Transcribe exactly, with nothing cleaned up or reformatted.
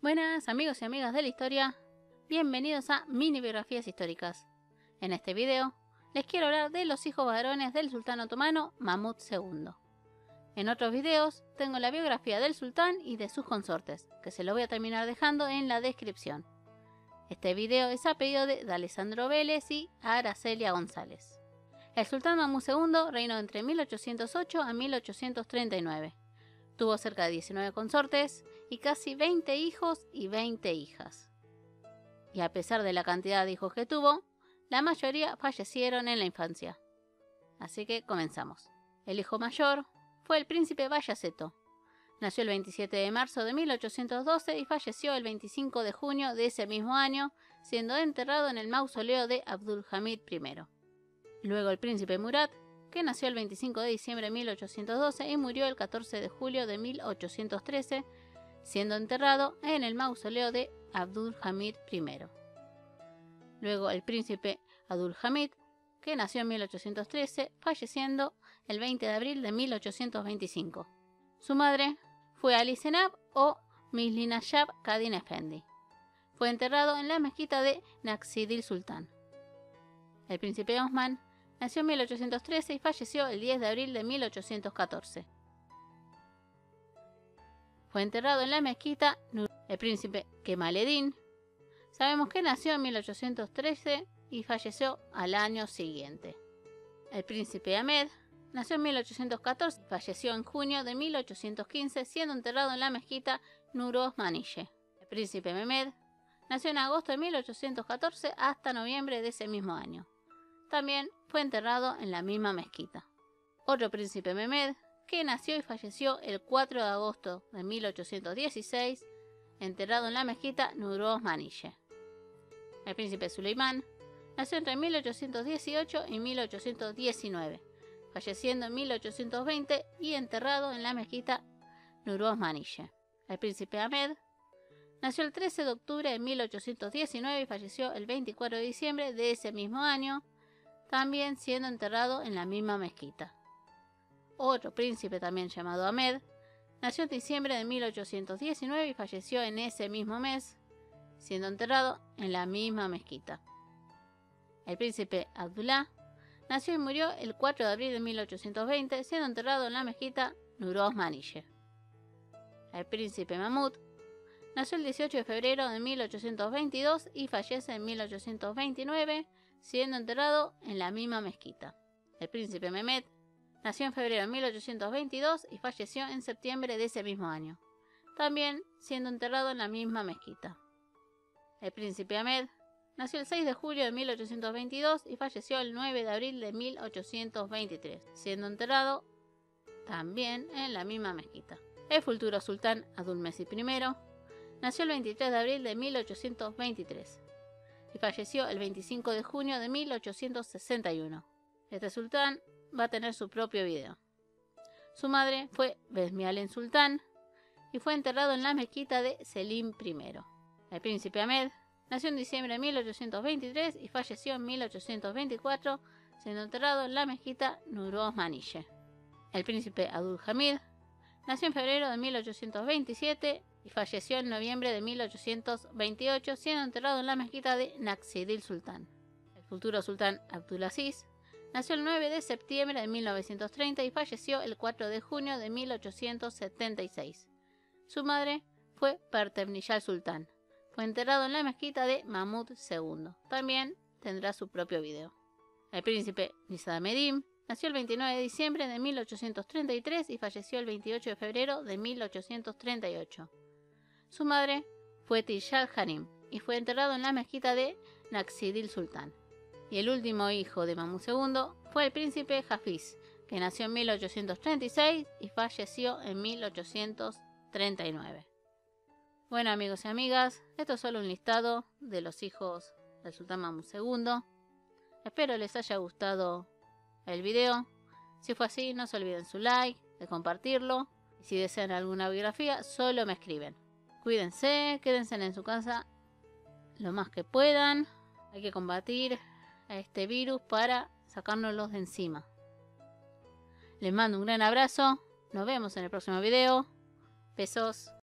Buenas amigos y amigas de la historia, bienvenidos a Mini Biografías Históricas. En este video les quiero hablar de los hijos varones del sultán otomano Mahmud segundo. En otros videos tengo la biografía del sultán y de sus consortes, que se lo voy a terminar dejando en la descripción. Este video es a pedido de Alessandro Vélez y Aracelia González. El sultán Mahmud segundo reinó entre mil ochocientos ocho a mil ochocientos treinta y nueve. Tuvo cerca de diecinueve consortes y casi veinte hijos y veinte hijas. Y a pesar de la cantidad de hijos que tuvo, la mayoría fallecieron en la infancia. Así que comenzamos. El hijo mayor fue el príncipe Bayaceto. Nació el veintisiete de marzo de mil ochocientos doce y falleció el veinticinco de junio de ese mismo año, siendo enterrado en el mausoleo de Abdulhamid primero. Luego el príncipe Murad, que nació el veinticinco de diciembre de mil ochocientos doce y murió el catorce de julio de mil ochocientos trece, siendo enterrado en el mausoleo de Abdulhamid primero. Luego el príncipe Abdulhamid, que nació en mil ochocientos trece, falleciendo el veinte de abril de mil ochocientos veinticinco. Su madre fue Ali Zenab o Mislinashab Kadin Efendi. Fue enterrado en la mezquita de Naksidil Sultan. El príncipe Osman nació en mil ochocientos trece y falleció el diez de abril de mil ochocientos catorce. Fue enterrado en la mezquita Nur. El príncipe Kemaleddin, sabemos que nació en mil ochocientos trece y falleció al año siguiente. El príncipe Ahmed nació en mil ochocientos catorce y falleció en junio de mil ochocientos quince, siendo enterrado en la mezquita Nur Osmaniye. El príncipe Mehmed nació en agosto de mil ochocientos catorce hasta noviembre de ese mismo año. También fue enterrado en la misma mezquita. Otro príncipe Mehmed, que nació y falleció el cuatro de agosto de mil ochocientos dieciséis, enterrado en la mezquita Nur Osmaniye. El príncipe Suleimán nació entre mil ochocientos dieciocho y mil ochocientos diecinueve, falleciendo en mil ochocientos veinte y enterrado en la mezquita Nur Osmaniye. El príncipe Ahmed nació el trece de octubre de mil ochocientos diecinueve y falleció el veinticuatro de diciembre de ese mismo año, también siendo enterrado en la misma mezquita. Otro príncipe también llamado Ahmed nació en diciembre de mil ochocientos diecinueve y falleció en ese mismo mes, siendo enterrado en la misma mezquita. El príncipe Abdullah nació y murió el cuatro de abril de mil ochocientos veinte, siendo enterrado en la mezquita Nur Osmaniye. El príncipe Mahmud nació el dieciocho de febrero de mil ochocientos veintidós y fallece en mil ochocientos veintinueve, siendo enterrado en la misma mezquita. El príncipe Mehmed nació en febrero de mil ochocientos veintidós y falleció en septiembre de ese mismo año, también siendo enterrado en la misma mezquita. El príncipe Ahmed nació el seis de julio de mil ochocientos veintidós y falleció el nueve de abril de mil ochocientos veintitrés, siendo enterrado también en la misma mezquita. El futuro sultán Abdulmecid primero nació el veintitrés de abril de mil ochocientos veintitrés y falleció el veinticinco de junio de mil ochocientos sesenta y uno. Este sultán va a tener su propio video. Su madre fue Besmialen Sultán y fue enterrado en la mezquita de Selim primero. El príncipe Ahmed nació en diciembre de mil ochocientos veintitrés y falleció en mil ochocientos veinticuatro, siendo enterrado en la mezquita Nur Osmaniye. El príncipe Abdulhamid nació en febrero de mil ochocientos veintisiete y falleció en noviembre de mil ochocientos veintiocho, siendo enterrado en la mezquita de Naksidil Sultán. El futuro sultán Abdulaziz nació el nueve de septiembre de mil novecientos treinta y falleció el cuatro de junio de mil ochocientos setenta y seis. Su madre fue Pertemniyal Sultán. Fue enterrado en la mezquita de Mahmud segundo. También tendrá su propio video. El príncipe Nizameddin nació el veintinueve de diciembre de mil ochocientos treinta y tres y falleció el veintiocho de febrero de mil ochocientos treinta y ocho. Su madre fue Tishal Harim y fue enterrado en la mezquita de Naksidil Sultán. Y el último hijo de Mahmud segundo fue el príncipe Hafiz, que nació en mil ochocientos treinta y seis y falleció en mil ochocientos treinta y nueve. Bueno amigos y amigas, esto es solo un listado de los hijos del sultán Mahmud segundo. Espero les haya gustado el video. Si fue así, no se olviden su like, de compartirlo. Y si desean alguna biografía, solo me escriben. Cuídense, quédense en su casa lo más que puedan. Hay que combatir a este virus para sacárnoslos de encima. Les mando un gran abrazo. Nos vemos en el próximo video. Besos.